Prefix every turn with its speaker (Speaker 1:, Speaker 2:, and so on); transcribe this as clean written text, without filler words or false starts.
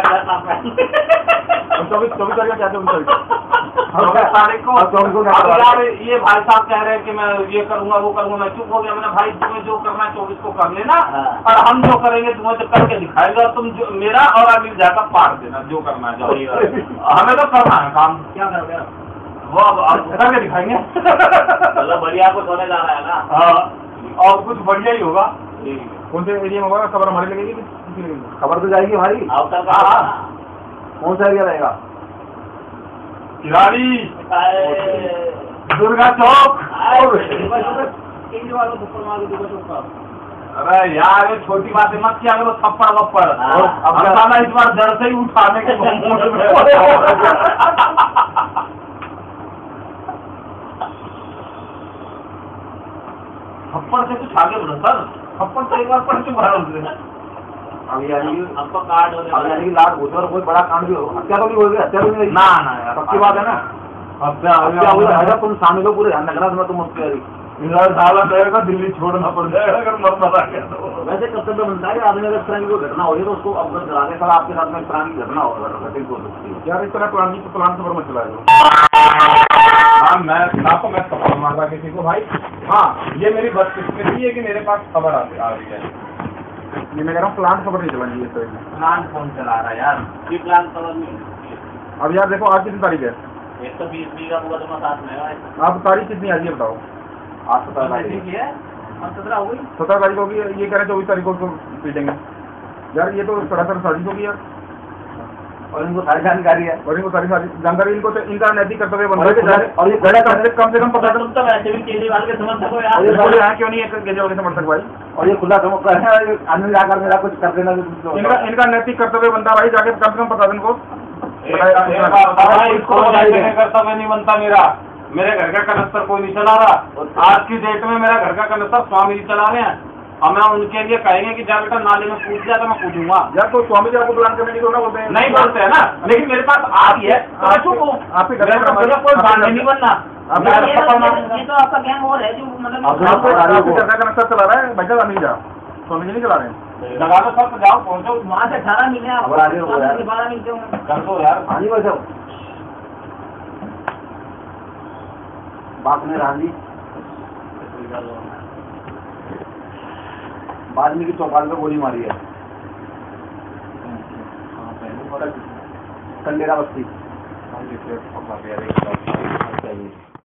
Speaker 1: 24 तारीख क्या 24
Speaker 2: तारीख को यार ये भाई साहब कह रहे हैं कि मैं ये करूंगा वो करूंगा। मैं चुप हो गया। मैंने भाई तुम्हें जो करना है 24 को कर लेना और हम जो करेंगे तुम्हें तो करके दिखाएंगे और तुम जो मेरा और अनिल जाकर पार देना जो करना है। हमें तो करना है काम। क्या करोगे वो अब करके दिखाएंगे।
Speaker 3: मतलब बढ़िया कुछ होने जा रहा है ना।
Speaker 2: हाँ और कुछ बढ़िया ही होगा।
Speaker 1: कौन से एरिया में होगा? खबर हमारी लगेगी कि किसी लगेगी? खबर तो जाएगी हमारी। कौन सा एरिया रहेगा?
Speaker 2: किराड़ी, दुर्गा चौक। अरे यार ये छोटी बातें मत किया करो। थप्पड़ वप्पड़ अब इस बार जड़ से ही उठाने के मूड में। थप्पड़ से कुछ आगे बढ़ो सर। थप्पड़ से एक बार पढ़ के बढ़ा
Speaker 1: अभी यानी लाख होते और कोई बड़ा कांड भी हो। हत्या तो नहीं हो गई? हत्या तो नहीं?
Speaker 2: ना ना यार
Speaker 1: पक्की बात है ना। हत्या तुम शामिल हो पूरे ध्यान रखना। तुम उसकी
Speaker 2: रहेगा दिल्ली छोड़ना पड़ जाएगा अगर मरना रह गया तो।
Speaker 1: वैसे कर्तव्य बनता है कि आदमी अगर इस तरह की कोई घटना हो रही है तो उसको अवगत करा के सर आपके साथ में इस तरह की घटना घटित हो सकती है। यार इस तरह प्लान खबर मत चलाएगा। हाँ मैं खबर मार रहा किसी को भाई। हाँ ये मेरी बदकिस्मती है कि मेरे पास खबर आ रही है। ये मैं कह रहा हूँ प्लान खबर नहीं चलानी है।
Speaker 2: प्लान कौन चला रहा है यार?
Speaker 3: ये प्लान खबर नहीं।
Speaker 1: अब यार देखो आज कितनी तारीख है?
Speaker 3: 120 बीघा मुकदमा साथ में है।
Speaker 1: आप तारीख कितनी आज ये बताओ? आज 17 तारीख है।
Speaker 3: 17 हो गई। 17
Speaker 1: तारीख होगी। ये कह रहे 24 तारीख को पीटेंगे। यार ये तो सरासर साजिश होगी यार। और इनको सारी जानकारी है। और इनको सारी जानकारी इनको तो इनका नैतिक कर्तव्य बनता है। और ये कम से कम पता
Speaker 3: तो वैसे भी केजरीवाल के समर्थक हो यार।
Speaker 1: क्यों नहीं है केजरीवाल के समर्थक भाई? और ये खुला समर्थक है। आदमी जाकर मेरा कुछ कर देना। इनका नैतिक कर्तव्य बनता है भाई जाके कम से कम पता इनको।
Speaker 2: कर्तव्य नहीं बनता मेरा। मेरे घर का कनस्तर कोई नहीं चला रहा। आज की डेट में मेरा घर का कनस्तर स्वामी जी चला रहे हैं और मैं उनके लिए कहेंगे कि जब बेटा नाले में कूद जाए तो मैं कूदूंगा।
Speaker 1: यार कोई स्वामी जी आपको प्लान करने की ना बोलते हैं?
Speaker 2: नहीं बोलते है ना। लेकिन मेरे पास आ रही है तो मैं चुप हूँ। आपके घर का कोई बांध नहीं बनना।
Speaker 3: ये तो आपका गैंग और है जो
Speaker 1: मतलब घर का कनस्तर चला रहा है भाई साहब। नहीं जा स्वामी जी नहीं चला रहे हैं।
Speaker 2: लगा दो सर जाओ पहुँचो।
Speaker 3: वहाँ से 18 मिले आप 12 मिलते होंगे।
Speaker 2: कर दो यार।
Speaker 1: हाँ जी भाई बात में राजी वाल्मीकि चौपाल पे गोली मारी है। कंडेरा बस्ती।